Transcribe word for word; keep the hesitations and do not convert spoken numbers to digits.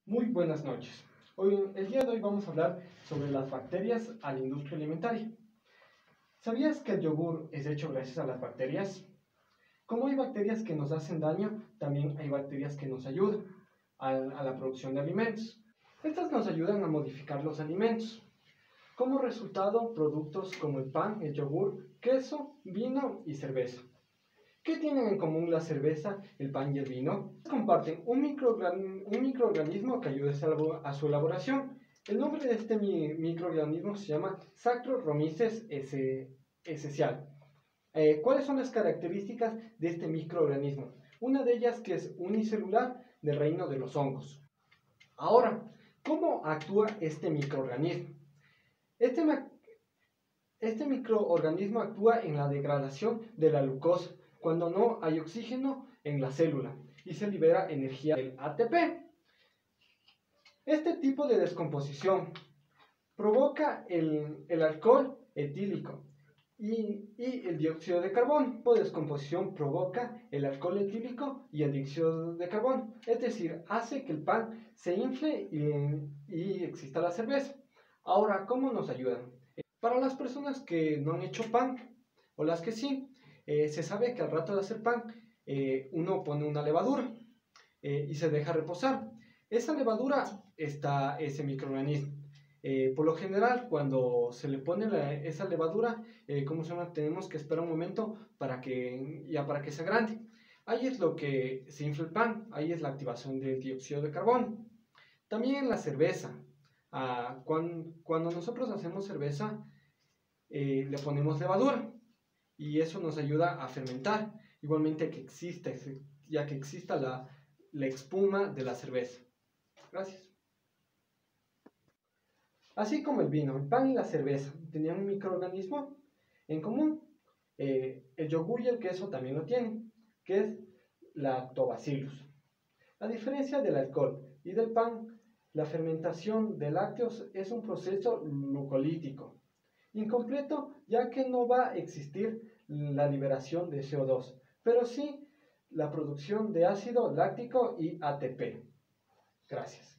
Muy buenas noches. Hoy, el día de hoy vamos a hablar sobre las bacterias a la industria alimentaria. ¿Sabías que el yogur es hecho gracias a las bacterias? Como hay bacterias que nos hacen daño, también hay bacterias que nos ayudan a, a la producción de alimentos. Estas nos ayudan a modificar los alimentos. Como resultado, productos como el pan, el yogur, queso, vino y cerveza. ¿Qué tienen en común la cerveza, el pan y el vino? Comparten un, microorgan un microorganismo que ayuda a su elaboración. El nombre de este mi microorganismo se llama Saccharomyces cerevisiae. Eh, ¿Cuáles son las características de este microorganismo? Una de ellas que es unicelular del reino de los hongos. Ahora, ¿cómo actúa este microorganismo? Este, este microorganismo actúa en la degradación de la glucosa cuando no hay oxígeno en la célula y se libera energía del A T P. Este tipo de descomposición provoca el, el alcohol etílico y, y el dióxido de carbono. El tipo de descomposición provoca el alcohol etílico y el dióxido de carbono, es decir, hace que el pan se infle y, y exista la cerveza. Ahora, ¿cómo nos ayudan? Para las personas que no han hecho pan o las que sí, Eh, se sabe que al rato de hacer pan, eh, uno pone una levadura eh, y se deja reposar. Esa levadura está ese microorganismo. Eh, por lo general, cuando se le pone la, esa levadura, eh, ¿cómo se llama? Tenemos que esperar un momento para que, ya para que se agrande. Ahí es lo que se infla el pan, ahí es la activación del dióxido de carbono. También la cerveza. Ah, cuando, cuando nosotros hacemos cerveza, eh, le ponemos levadura. Y eso nos ayuda a fermentar, igualmente que exista, ya que exista la, la espuma de la cerveza. Gracias. Así como el vino, el pan y la cerveza tenían un microorganismo en común, eh, el yogur y el queso también lo tienen, que es Lactobacillus. A diferencia del alcohol y del pan, la fermentación de lácteos es un proceso glucolítico incompleto, ya que no va a existir la liberación de C O dos, pero sí la producción de ácido láctico y A T P. Gracias.